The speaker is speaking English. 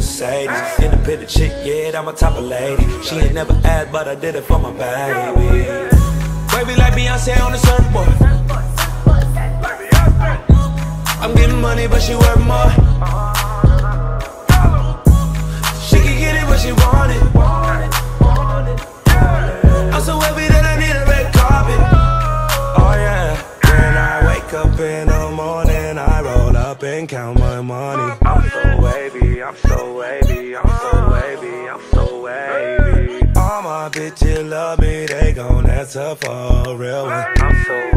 Mercedes. Independent chick, yeah, I'm a type of lady. She ain't never asked, but I did it for my baby. Wavy like Beyonce on the surfboard. I'm getting money, but she worth more. She can get it, but she want it. I'm so wavy that I need a red carpet. Oh yeah. When I wake up in the morning, I roll up and count my money. I'm so wavy, I'm so wavy, I'm so wavy, I'm so wavy. All my bitches love me, they gon' answer for a real one. I'm so